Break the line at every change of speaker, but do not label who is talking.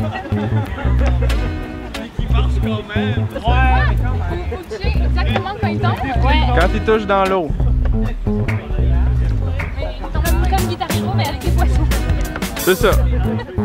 Qui marche quand même.
Ouais, mais quand même.
Faut toucher exactement quand il tombe. Ouais.
Quand il touche dans l'eau.
Mais il tombe comme Guitar Hero, mais avec des poissons.
C'est ça.